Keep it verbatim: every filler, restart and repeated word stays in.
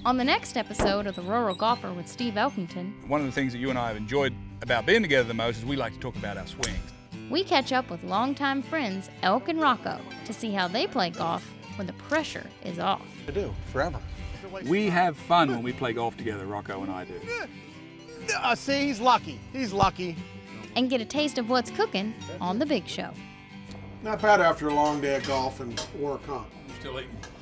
On the next episode of the Rural Golfer with Steve Elkington, one of the things that you and I have enjoyed about being together the most is we like to talk about our swings. we catch up with longtime friends Elk and Rocco to see how they play golf when the pressure is off. I do, forever. We have fun when we play golf together, Rocco and I do. Uh, see, he's lucky. He's lucky. And get a taste of what's cooking on the big show. Not bad after a long day of golf and work, huh? Still eating.